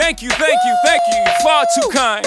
Thank you, far too kind.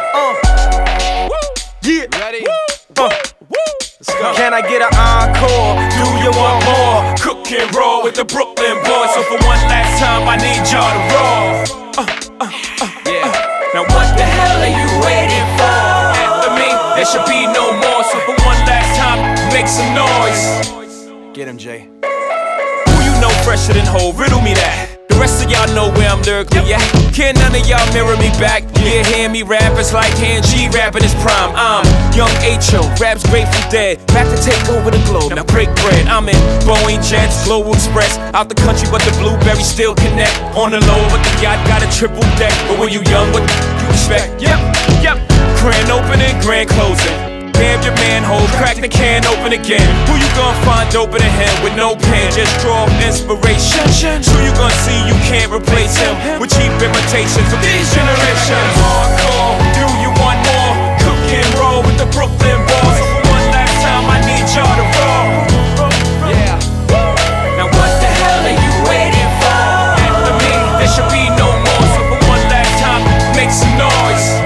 Yeah. Ready? Let's go. Can I get an encore? Do you want more? Cook and roll with the Brooklyn boys. So for one last time, I need y'all to roll. Yeah. Now what the hell are you waiting for? After me, there should be no more. So for one last time, make some noise. Get him, Jay. Who you know fresher than Ho? Riddle me that. The rest of y'all know where I'm lyrically at. Can't none of y'all mirror me back. Yeah, hear me rap, it's like Han G rapping his prime. I'm Young H.O., raps Grateful Dead, back to take over the globe, now break bread. I'm in Boeing Jets, Global Express, out the country but the blueberries still connect. On the low but the yacht got a triple deck. But when you young, what you expect? Yep, grand opening, grand closing. Damn your manhole, crack the can open again. Who you gonna find open a him with no pen? Just draw inspiration. Who you gonna see you can't replace him with cheap imitations of these generations? Hardcore, do you want more? Cook and roll with the Brooklyn boys. So for one last time, I need y'all to roll. Yeah. Now what the hell are you waiting for? After me, there should be no more. So for one last time, make some noise.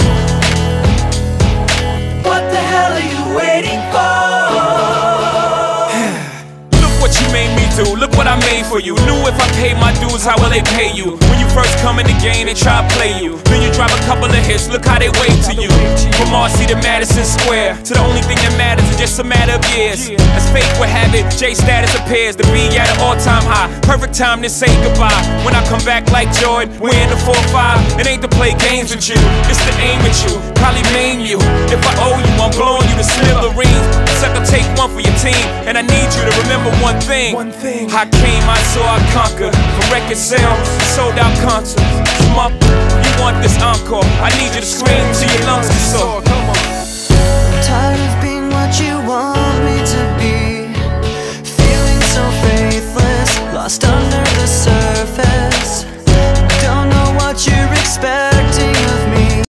What the hell are you waiting for? Look what you made me do, look what I made for you. Knew if I paid my dues, how will they pay you? When you first come in the game, they try to play you. Then you drop a couple of hits, look how they wave to you. From Marcy to Madison Square, to the only thing that matters is just a matter of years. As fate would have it, J status appears to be at an all-time high. Perfect time to say goodbye. When I come back like Jordan, we're in the 4-5. It ain't to play games with you, it's to aim at you, probably maim you. If I owe you, I'm blowing you to smithereens. Sucker, take one for your team, and I need you to remember one thing. I came, I saw, I conquered. From record sales, sold out concerts. Shmup, you want this encore? I need you to scream till your lungs get sore.